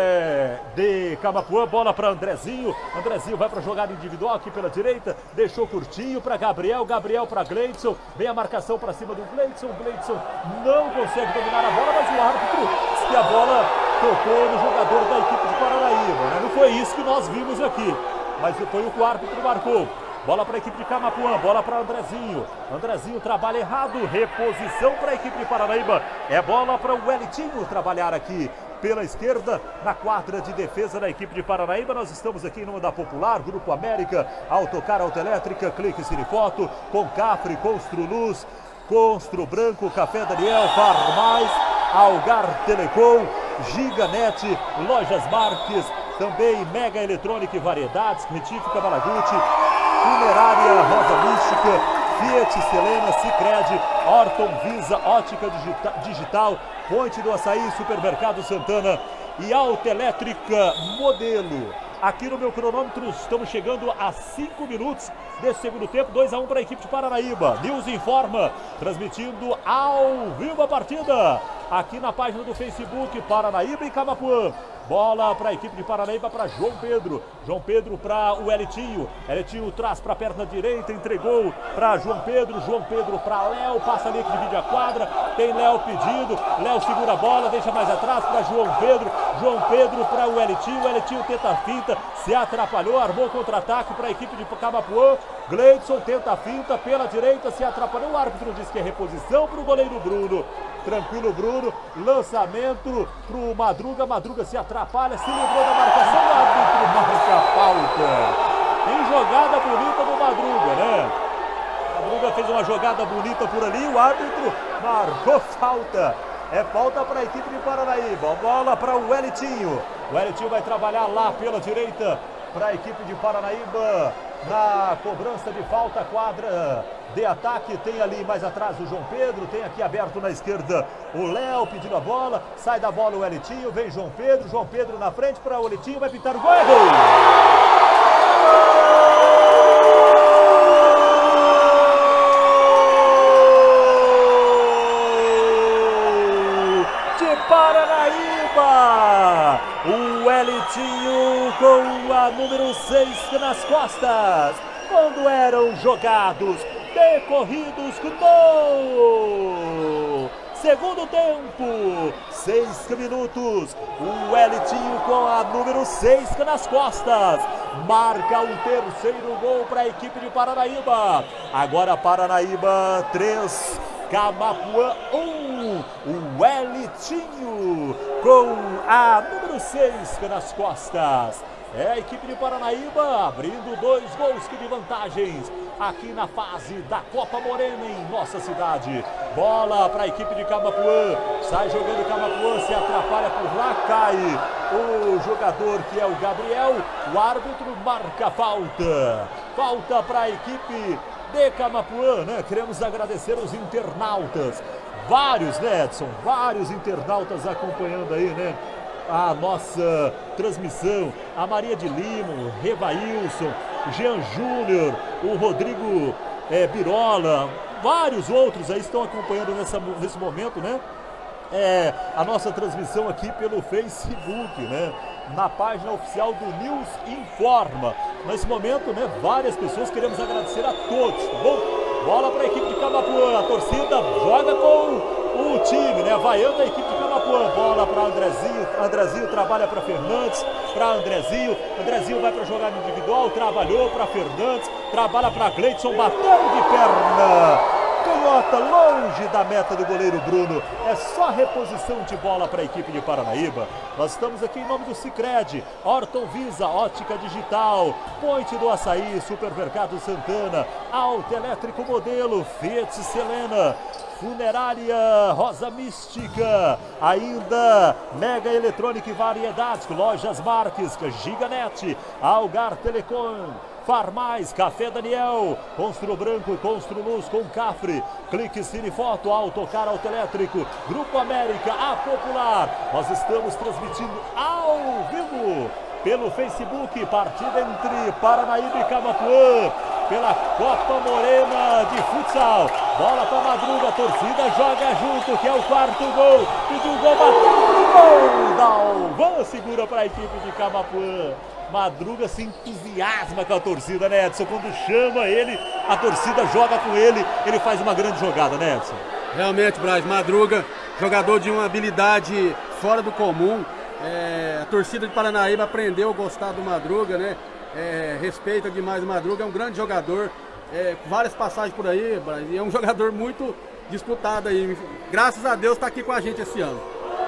[SPEAKER 1] de Camapuã, bola para Andrezinho, Andrezinho vai para jogada individual aqui pela direita, deixou curtinho para Gabriel, Gabriel para Gleidson, vem a marcação para cima do Gleidson, Gleidson não consegue dominar a bola, mas o árbitro diz que a bola tocou no jogador da equipe de Paranaíba, né? Não foi isso que nós vimos aqui, mas foi o que o árbitro marcou. Bola para a equipe de Camapuã, bola para Andrezinho. Andrezinho trabalha errado, reposição para a equipe de Paranaíba. É bola para o Wellington trabalhar aqui pela esquerda, na quadra de defesa da equipe de Paranaíba. Nós estamos aqui em nome da Popular, Grupo América, Autocar Autoelétrica, Clique Cinefoto, Concafre, Construluz, Constru Branco, Café Daniel, Farmais, Algar Telecom, Giganet, Lojas Marques, também Mega Eletrônica e Variedades, Retífica Malaguti, Funerária Rosa Mística, Fiat, Selena, Sicredi, Orton, Visa, Ótica Digital, Ponte do Açaí, Supermercado Santana e Autoelétrica Modelo. Aqui no meu cronômetro estamos chegando a 5 minutos desse segundo tempo, 2-1 para a equipe de Paranaíba. News Informa, transmitindo ao vivo a partida aqui na página do Facebook, Paranaíba e Camapuã. Bola para a equipe de Paranaíba, para João Pedro. João Pedro para o Elitinho. Elitinho traz para a perna direita, entregou para João Pedro. João Pedro para Léo, passa ali que divide a quadra. Tem Léo pedido. Léo segura a bola, deixa mais atrás para João Pedro. João Pedro para o Elitinho. O Elitinho tenta a finta, se atrapalhou, armou contra-ataque para a equipe de Camapuã. Gleidson tenta a finta pela direita, se atrapalhou. O árbitro diz que é reposição para o goleiro Bruno. Tranquilo, Bruno. Lançamento para o Madruga. Madruga se atrapalha, se livrou da marcação. O árbitro marca a falta. Tem jogada bonita do Madruga, né? Madruga fez uma jogada bonita por ali. O árbitro marcou falta. É falta para a equipe de Paranaíba. Bola para o Elitinho. O Elitinho vai trabalhar lá pela direita para a equipe de Paranaíba. Na cobrança de falta, quadra de ataque, tem ali mais atrás o João Pedro, tem aqui aberto na esquerda o Léo pedindo a bola, sai da bola o Elitinho, vem João Pedro na frente para o Elitinho, vai pintar o gol, é gol! De Paranaíba! O Elitinho com a número 6 nas costas, quando eram jogados, decorridos no segundo tempo, 6 minutos, o Elitinho com a número 6 nas costas, marca o terceiro gol para a equipe de Paranaíba. Agora Paranaíba 3, Camapuã 1, o Elitinho com a número 6 nas costas. É a equipe de Paranaíba abrindo 2 gols de vantagens aqui na fase da Copa Morena em nossa cidade. Bola para a equipe de Camapuã, sai jogando Camapuã, se atrapalha por lá, cai o jogador que é o Gabriel, o árbitro marca falta. Falta para a equipe de Camapuã, né? Queremos agradecer os internautas, vários, né, Edson? Vários internautas acompanhando aí, né? A nossa transmissão, a Maria de Lima, o Revailson, Jean Júnior, o Rodrigo Birola, vários outros aí estão acompanhando nesse momento, né? A nossa transmissão aqui pelo Facebook, né? Na página oficial do News Informa. Nesse momento, né? Várias pessoas, queremos agradecer a todos, tá bom? Bola para a equipe de Camapuã, a torcida joga com o time, né? Vaiando a equipe de Camapuã. Bola para Andrezinho. Andrezinho trabalha para Fernandes. Para Andrezinho. Andrezinho vai para jogada individual. Trabalhou para Fernandes. Trabalha para Gleidson. Bateu de perna. Canhota longe da meta do goleiro Bruno. É só reposição de bola para a equipe de Paranaíba. Nós estamos aqui em nome do Sicredi, Orton Visa, Ótica Digital, Ponte do Açaí, Supermercado Santana, Auto Elétrico Modelo, Fiat Selena, Funerária Rosa Mística, ainda Mega Eletrônica e Variedades, Lojas Marques, Giganet, Algar Telecom, Farmais, Café Daniel, Constru Branco, Constru Luz com Cafre, Clique Cine Foto, Autocar Autoelétrico, Grupo América, A Popular. Nós estamos transmitindo ao vivo pelo Facebook, partida entre Paranaíba e Camapuã, pela Copa Morena de Futsal. Bola para Madruga, a torcida joga junto, que é o quarto gol. Pediu gol, bateu o gol. Dalvan segura para a equipe de Camapuã. Madruga se entusiasma com a torcida, né, Edson? Quando chama ele, a torcida joga com ele, ele faz uma grande jogada, né, Edson?
[SPEAKER 2] Realmente, Braz, Madruga, jogador de uma habilidade fora do comum. A torcida de Paranaíba aprendeu a gostar do Madruga, né? Respeita demais o Madruga, é um grande jogador. Várias passagens por aí, Braz, e é um jogador muito disputado aí. Graças a Deus está aqui com a gente esse ano.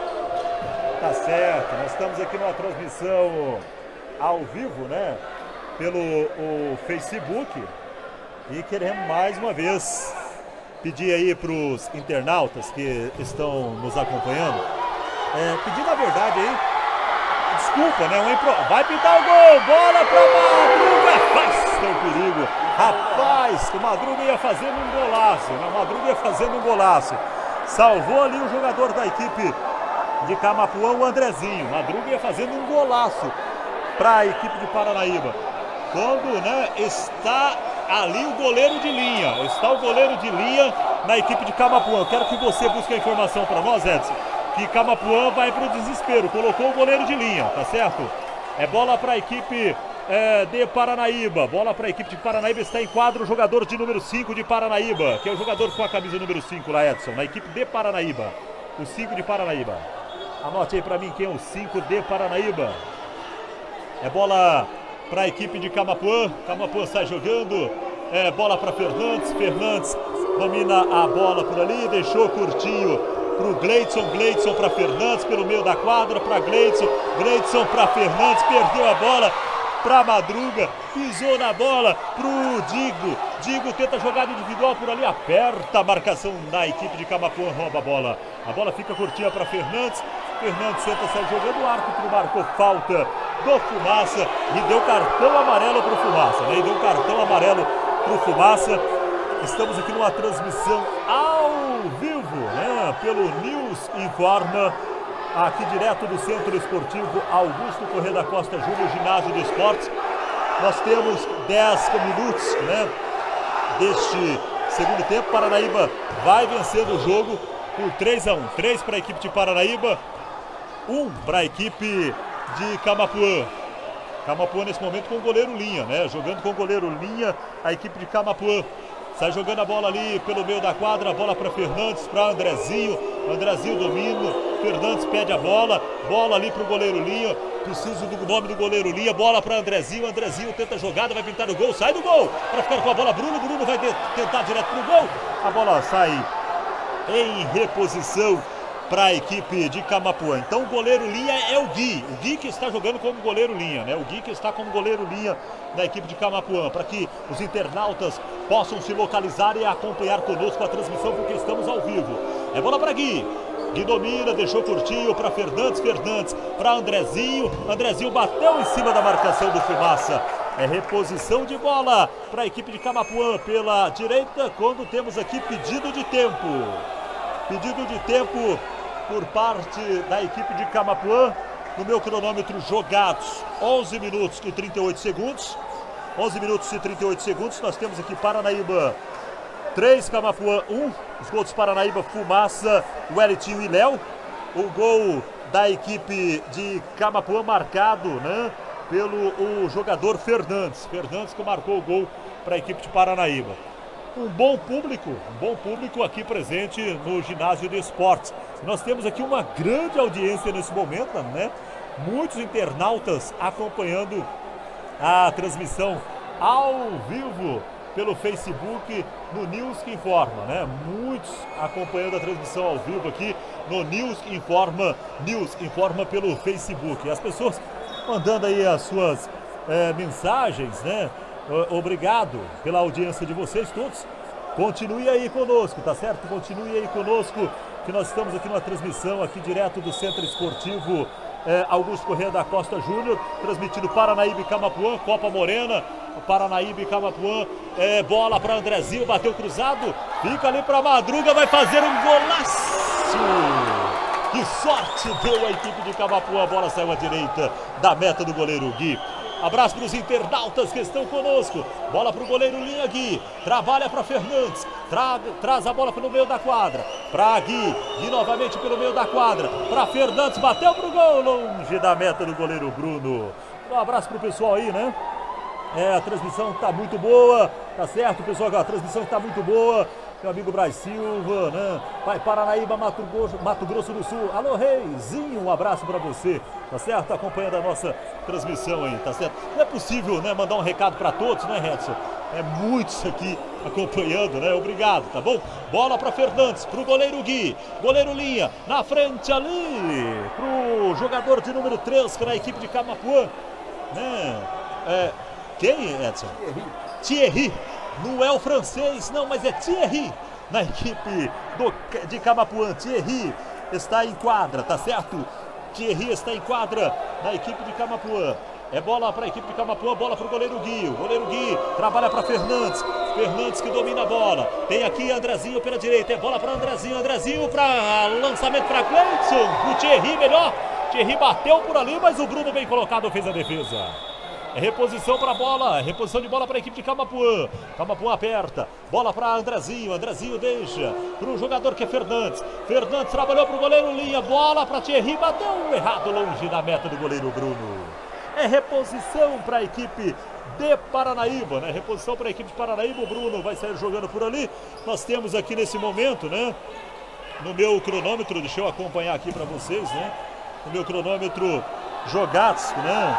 [SPEAKER 1] Tá certo, nós estamos aqui numa transmissão ao vivo, né, pelo Facebook, e queremos mais uma vez pedir aí para os internautas que estão nos acompanhando, pedir na verdade aí, desculpa, né, vai pintar o gol, bola para Madruga, afasta o perigo, rapaz, o Madruga ia fazendo um golaço, né, o Madruga ia fazendo um golaço, salvou ali o jogador da equipe de Camapuã, o Andrezinho. Madruga ia fazendo um golaço para a equipe de Paranaíba. Quando, né, está ali o goleiro de linha. Está o goleiro de linha na equipe de Camapuã. Quero que você busque a informação para nós, Edson. que Camapuã vai pro desespero. Colocou o goleiro de linha, tá certo? É bola para a equipe de Paranaíba. Bola para a equipe de Paranaíba. Está em quadro o jogador de número 5 de Paranaíba, que é o jogador com a camisa número 5 lá, Edson, na equipe de Paranaíba. O 5 de Paranaíba. Anote aí para mim quem é o 5 de Paranaíba. É bola para a equipe de Camapuã. Camapuã sai jogando. É bola para Fernandes. Fernandes domina a bola por ali. Deixou curtinho para o Gleidson. Gleidson para Fernandes pelo meio da quadra. Para Gleidson. Gleidson para Fernandes. Perdeu a bola para Madruga. Pisou na bola para o Digo. Digo tenta jogada individual por ali. Aperta a marcação da equipe de Camapuã. Rouba a bola. A bola fica curtinha para Fernandes. Fernandes tenta sair jogando. O árbitro marcou falta do Fumaça e deu cartão amarelo para o Fumaça, né? E deu cartão amarelo para o Fumaça. Estamos aqui numa transmissão ao vivo, né? Pelo News Informa, aqui direto do Centro Esportivo Augusto Corrêa da Costa Júnior, ginásio de esportes. Nós temos 10 minutos, né, deste segundo tempo. Paranaíba vai vencendo o jogo por 3-1. 3 para a equipe de Paranaíba, 1 para a equipe de Camapuã. Camapuã nesse momento com o goleiro Linha, né? Jogando com o goleiro Linha, a equipe de Camapuã. Sai jogando a bola ali pelo meio da quadra, a bola para Fernandes, para Andrezinho. Andrezinho domina, Fernandes pede a bola, bola ali para o goleiro Linha. Preciso do nome do goleiro Linha, bola para Andrezinho. Andrezinho tenta a jogada, vai pintar o gol, sai do gol para ficar com a bola. Bruno vai tentar direto pro gol. A bola sai em reposição para a equipe de Camapuã. Então o goleiro Linha é o Gui que está jogando como goleiro Linha, né? O Gui que está como goleiro Linha da equipe de Camapuã, para que os internautas possam se localizar e acompanhar conosco a transmissão, porque estamos ao vivo. É bola para Gui. Gui domina, deixou curtinho para Fernandes. Fernandes para Andrezinho. Andrezinho bateu em cima da marcação do Fumaça. É reposição de bola para a equipe de Camapuã pela direita, quando temos aqui pedido de tempo. Pedido de tempo por parte da equipe de Camapuã. No meu cronômetro jogados 11 minutos e 38 segundos. 11 minutos e 38 segundos. Nós temos aqui Paranaíba 3, Camapuã 1. Os gols dos Paranaíba, Fumaça, Wellington e Léo. O gol da equipe de Camapuã marcado, né, pelo jogador Fernandes. Fernandes que marcou o gol para a equipe de Paranaíba. Um bom público aqui presente no ginásio de esportes. Nós temos aqui uma grande audiência nesse momento, né? Muitos internautas acompanhando a transmissão ao vivo pelo Facebook, no News que Informa, né? Muitos acompanhando a transmissão ao vivo aqui no News Informa pelo Facebook. As pessoas mandando aí as suas mensagens, né? Obrigado pela audiência de vocês todos. Continue aí conosco, tá certo? Continue aí conosco, que nós estamos aqui numa transmissão aqui direto do Centro Esportivo Augusto Corrêa da Costa Júnior, transmitindo Paranaíba e Camapuã, Copa Morena, Paranaíba e Camapuã. Bola para Andrezinho, bateu cruzado, fica ali para Madruga, vai fazer um golaço. Que sorte deu a equipe de Camapuã, a bola saiu à direita da meta do goleiro Gui. Abraço para os internautas que estão conosco. Bola para o goleiro Linha. Gui trabalha para Fernandes, traz a bola pelo meio da quadra para Gui. Gui novamente pelo meio da quadra para Fernandes, bateu para o gol, longe da meta do goleiro Bruno. Um abraço para o pessoal aí, né? A transmissão está muito boa, tá certo, pessoal? A transmissão está muito boa. Meu amigo Braz Silva, né? Vai Paranaíba, Mato Grosso do Sul. Alô, Reizinho, um abraço para você, tá certo? Tá acompanhando a nossa transmissão aí, tá certo? Não é possível, né, mandar um recado para todos, né, Edson? É muitos aqui acompanhando, né? Obrigado, tá bom? Bola para Fernandes, pro goleiro Gui. Goleiro Linha, na frente ali, pro jogador de número 3, que é na equipe de Camapuã, né? Quem, Edson? Thierry. Não é o francês, não, mas é Thierry na equipe de Camapuã. Thierry está em quadra, tá certo? Thierry está em quadra na equipe de Camapuã. É bola para a equipe de Camapuã, bola para o goleiro Gui. O goleiro Gui trabalha para Fernandes. Fernandes que domina a bola. Tem aqui Andrezinho pela direita. É bola para Andrezinho. Andrezinho para lançamento para Gleidson. O Thierry melhor. Thierry bateu por ali, mas o Bruno bem colocado fez a defesa. É reposição para a bola, reposição de bola para a equipe de Camapuã. Camapuã aperta, bola para Andrezinho, Andrezinho deixa para o jogador que é Fernandes. Fernandes trabalhou para o goleiro Linha, bola para Thierry, bateu errado longe da meta do goleiro Bruno. É reposição para a equipe de Paranaíba, né? Reposição para a equipe de Paranaíba, o Bruno vai sair jogando por ali. Nós temos aqui nesse momento, né? No meu cronômetro, deixa eu acompanhar aqui para vocês, né? No meu cronômetro jogados, né?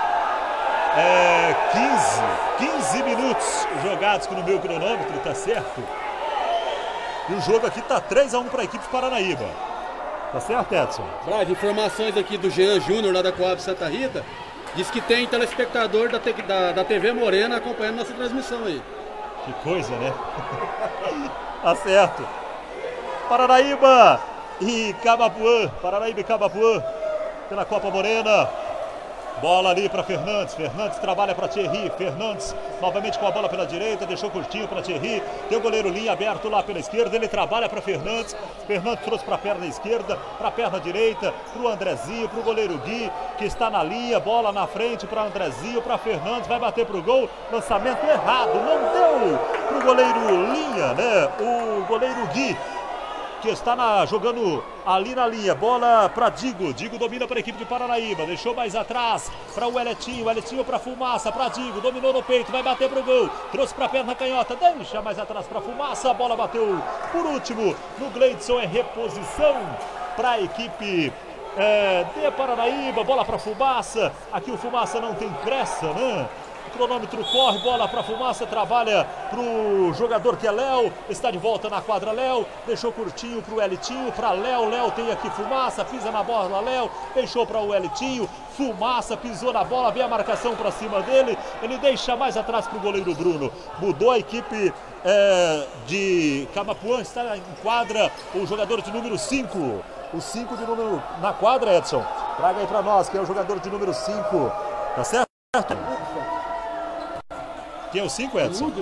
[SPEAKER 1] 15 minutos jogados no meu cronômetro, tá certo? E o jogo aqui tá 3-1 para a equipe de Paranaíba. Tá certo, Edson?
[SPEAKER 2] Brad, informações aqui do Jean Júnior, lá da Coab Santa Rita. Diz que tem telespectador da TV Morena acompanhando nossa transmissão aí.
[SPEAKER 1] Que coisa, né? Tá certo. Paranaíba e Camapuã. Paranaíba e Camapuã pela Copa Morena. Bola ali para Fernandes. Fernandes trabalha para Thierry. Fernandes novamente com a bola pela direita. Deixou curtinho para Thierry. Tem o goleiro Linha aberto lá pela esquerda. Ele trabalha para Fernandes. Fernandes trouxe para a perna esquerda, para a perna direita, para o Andrezinho, para o goleiro Gui, que está na linha. Bola na frente para Andrezinho, para Fernandes. Vai bater para o gol. Lançamento errado. Não deu para o goleiro Linha, né? O goleiro Gui, que está jogando ali na linha. Bola para Digo. Digo domina para a equipe de Paranaíba. Deixou mais atrás para o Eletinho. Eletinho para Fumaça. Para Digo. Dominou no peito. Vai bater para o gol. Trouxe para a perna canhota. Deixa mais atrás para Fumaça. A bola bateu por último no Gleidson. É reposição para a equipe de Paranaíba. Bola para Fumaça. Aqui o Fumaça não tem pressa, né? O cronômetro corre, bola para Fumaça, trabalha para o jogador que é Léo, está de volta na quadra Léo, deixou curtinho para o Elitinho, para Léo, Léo tem aqui Fumaça, pisa na bola Léo, deixou para o Elitinho, Fumaça pisou na bola, vem a marcação para cima dele, ele deixa mais atrás para o goleiro Bruno. Mudou a equipe de Camapuã, está em quadra o jogador de número 5, o 5 de número na quadra, Edson, traga aí para nós, que é o jogador de número 5, tá certo? Quem é o 5, Edson?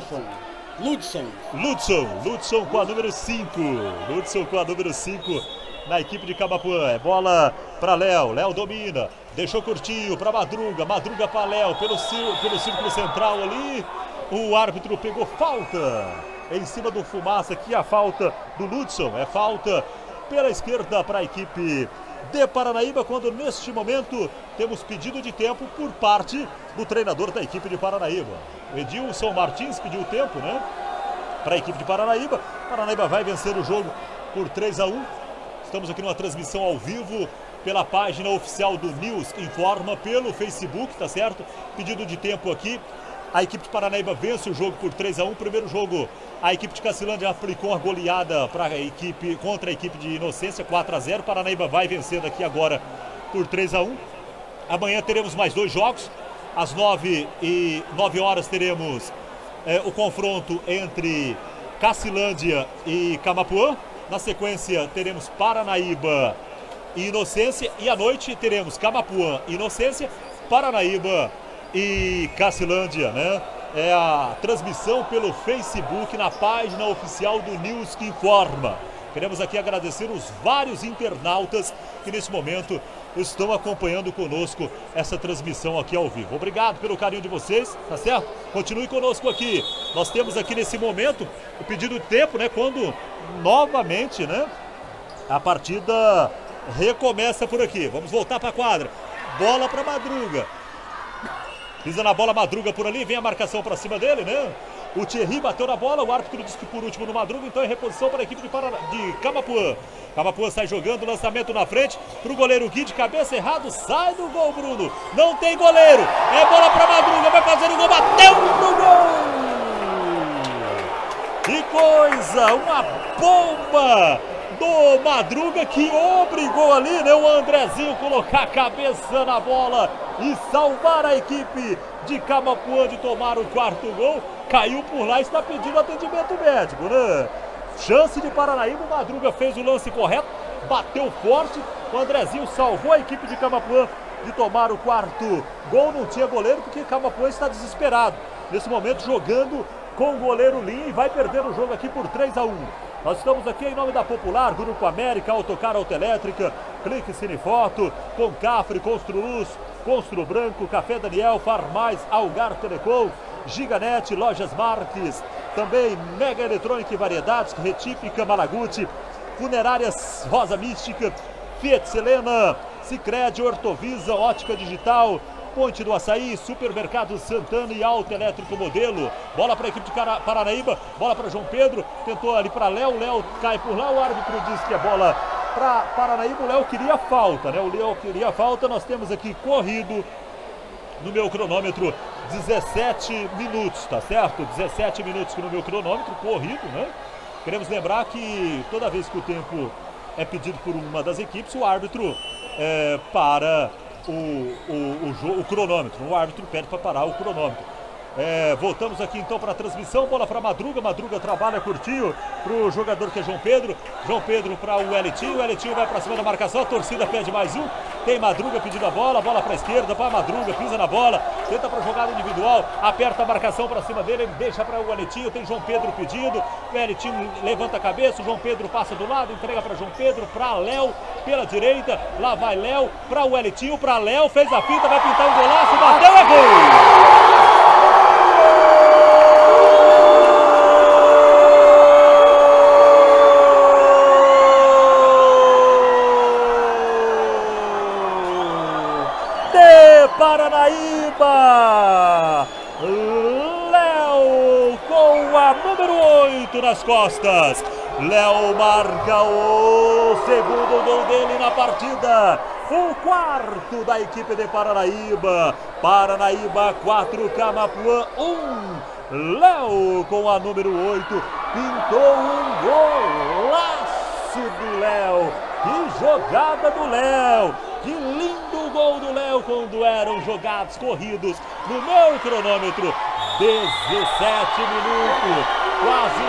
[SPEAKER 1] Ludson com a número 5. Ludson com a número 5 na equipe de Camapuã. É bola para Léo. Léo domina. Deixou curtinho para Madruga. Madruga para Léo pelo círculo central ali. O árbitro pegou falta em cima do Fumaça. Aqui a falta do Ludson. É falta pela esquerda para a equipe de Paranaíba, quando neste momento temos pedido de tempo por parte do treinador da equipe de Paranaíba. Edilson Martins pediu tempo, né? Para a equipe de Paranaíba. Paranaíba vai vencer o jogo por 3-1. Estamos aqui numa transmissão ao vivo pela página oficial do News Informa, pelo Facebook, tá certo? Pedido de tempo aqui. A equipe de Paranaíba vence o jogo por 3-1. Primeiro jogo, a equipe de Cacilândia aplicou uma goleada contra a equipe de Inocência, 4-0. Paranaíba vai vencendo aqui agora por 3-1. Amanhã teremos mais 2 jogos. Às 9 horas teremos o confronto entre Cacilândia e Camapuã. Na sequência teremos Paranaíba e Inocência. E à noite teremos Camapuã e Inocência, Paranaíba e Cacilândia, né? É a transmissão pelo Facebook na página oficial do News que Informa. Queremos aqui agradecer os vários internautas que nesse momento estão acompanhando conosco essa transmissão aqui ao vivo. Obrigado pelo carinho de vocês, tá certo? Continue conosco aqui. Nós temos aqui nesse momento o pedido de tempo, né? Quando novamente, né? A partida recomeça por aqui. Vamos voltar para a quadra. Bola para Madruga. Pisa na bola, Madruga por ali, vem a marcação para cima dele, né? O Thierry bateu na bola, o árbitro disse que por último no Madruga, então é reposição para a equipe de Camapuã. Camapuã sai jogando, lançamento na frente, para o goleiro Gui de cabeça errado, sai do gol, Bruno. Não tem goleiro, é bola para Madruga, vai fazer o gol, bateu pro gol! Que coisa, uma bomba do Madruga que obrigou ali, né, o Andrezinho colocar a cabeça na bola e salvar a equipe de Camapuã de tomar o 4º gol. Caiu por lá e está pedindo atendimento médico, né? Chance de Paranaíba, o Madruga fez o lance correto, bateu forte, o Andrezinho salvou a equipe de Camapuã de tomar o 4º gol. Não tinha goleiro porque Camapuã está desesperado nesse momento jogando com o goleiro Linha e vai perder o jogo aqui por 3-1. Nós estamos aqui em nome da Popular, Grupo América, Autocar Autoelétrica, Clique Cinefoto, Concafre, Construluz, Constru Branco, Café Daniel, Farmais, Algar Telecom, Giganet, Lojas Marques, também Mega Eletrônica e Variedades, Retípica, Malaguti, Funerárias Rosa Mística, Fiat Selena, Sicredi, Ortovisa, Ótica Digital, Ponte do Açaí, Supermercado Santana e Autoelétrico Modelo. Bola para a equipe de Paranaíba, bola para João Pedro, tentou ali para Léo, Léo cai por lá, o árbitro diz que é bola para Paranaíba, o Léo queria falta, né? O Léo queria falta, nós temos aqui corrido no meu cronômetro 17 minutos, tá certo? 17 minutos no meu cronômetro, corrido, né? Queremos lembrar que toda vez que o tempo é pedido por uma das equipes, o árbitro para o cronômetro. O árbitro pede para parar o cronômetro. Voltamos aqui então para a transmissão. Bola para Madruga. Madruga trabalha curtinho para o jogador que é João Pedro. João Pedro para o Elitinho. O Elitinho vai para cima da marcação. A torcida pede mais um. Tem Madruga pedindo a bola. Bola para a esquerda para Madruga. Pisa na bola. Tenta para jogada individual. Aperta a marcação para cima dele. Ele deixa para o Elitinho. Tem João Pedro pedindo. O Elitinho levanta a cabeça. O João Pedro passa do lado. Entrega para João Pedro. Para Léo pela direita. Lá vai Léo para o Elitinho. Para Léo. Fez a finta. Vai pintar um golaço. Bateu. É gol! Paranaíba, Léo com a número 8 nas costas. Léo marca o segundo gol dele na partida, o quarto da equipe de Paranaíba. Paranaíba 4, Camapuã 1. Léo com a número 8 pintou um golaço do Léo. Que jogada do Léo! Que lindo gol do Léo quando eram jogados corridos no meu cronômetro. 17 minutos, quase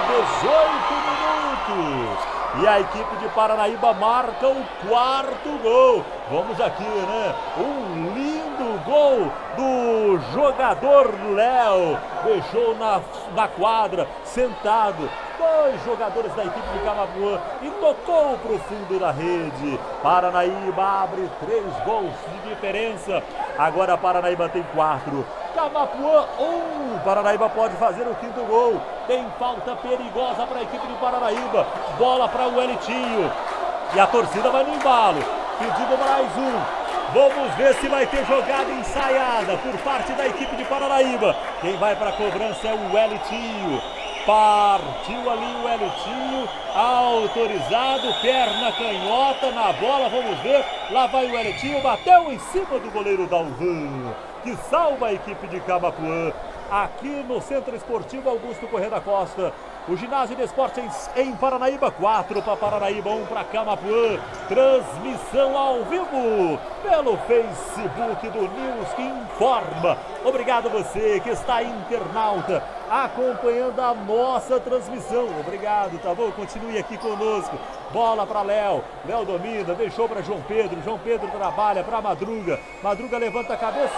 [SPEAKER 1] 18 minutos. E a equipe de Paranaíba marca o quarto gol. Vamos aqui, né? Um lindo gol do jogador Léo. Deixou na quadra, sentado, dois jogadores da equipe de Camapuã e tocou para o fundo da rede. Paranaíba abre 3 gols de diferença. Agora a Paranaíba tem 4. Camapuã 1. Paranaíba pode fazer o 5º gol. Tem falta perigosa para a equipe de Paranaíba. Bola para o Elitinho. E a torcida vai no embalo. Pedido mais um. Vamos ver se vai ter jogada ensaiada por parte da equipe de Paranaíba. Quem vai para a cobrança é o Elitinho. Partiu ali o Elitinho, autorizado, perna canhota na bola, vamos ver, lá vai o Elitinho, bateu em cima do goleiro Dalvan, que salva a equipe de Camapuã, aqui no Centro Esportivo Augusto Corrêa da Costa. O ginásio de esportes em Paranaíba, 4 para Paranaíba, 1 para Camapuã. Transmissão ao vivo pelo Facebook do News que Informa. Obrigado você que está internauta acompanhando a nossa transmissão. Obrigado, tá bom? Continue aqui conosco. Bola para Léo. Léo domina, deixou para João Pedro. João Pedro trabalha para Madruga. Madruga levanta a cabeça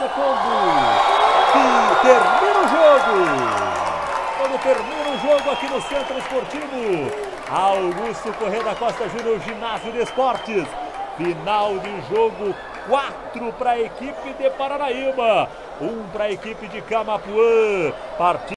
[SPEAKER 1] quando termina o jogo. Quando termina o jogo aqui no Centro Esportivo Augusto Corrêa da Costa Júnior, ginásio de esportes. Final de jogo, 4 para a equipe de Paranaíba, 1 para a equipe de Camapuã.